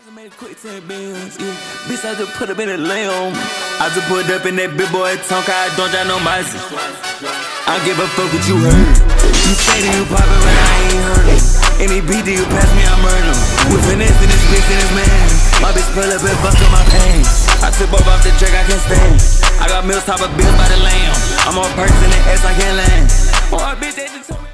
just made a quick 10 bills, yeah. Bitch, I just put up in a lamb. I just put up in that big boy tongue, I don't got no mercy. I don't give a fuck what you heard. You say that you poppin', but I ain't heard it. Any beat that you pass me, I murder. With finesse in this bitch and this man. My bitch pull up and bust on my pants. I sip up off the track, I can't stand. I got meals top of bills by the lamb. I'm on a person and ass, I can't land. Oh, a bitch that just told me.